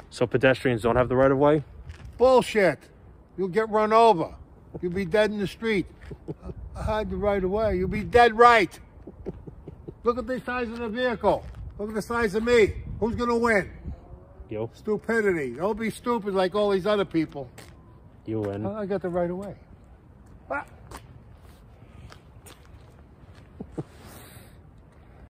So pedestrians don't have the right of way? Bullshit. You'll get run over. You'll be dead in the street. I had the right of way. You'll be dead right. Look at the size of the vehicle. Look at the size of me. Who's going to win? You. Stupidity. Don't be stupid like all these other people. You win. I got the right of way. Ah.